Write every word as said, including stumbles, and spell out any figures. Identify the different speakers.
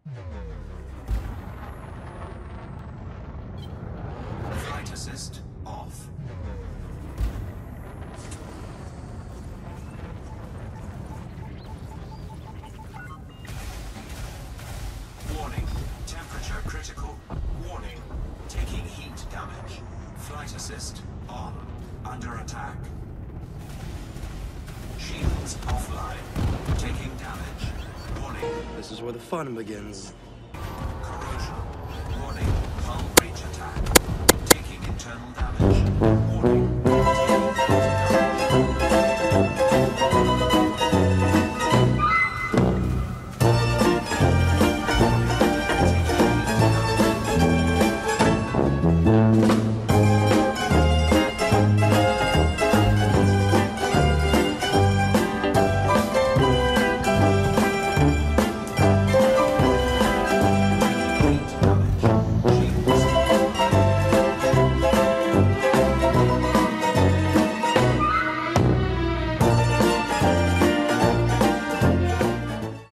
Speaker 1: Flight assist off. Warning, temperature critical. Warning, taking heat damage. Flight assist on. Under attack. Shields offline. Taking damage. Warning.
Speaker 2: This is where the fun begins.
Speaker 1: Corrosion. Warning, hull breach attack. Taking internal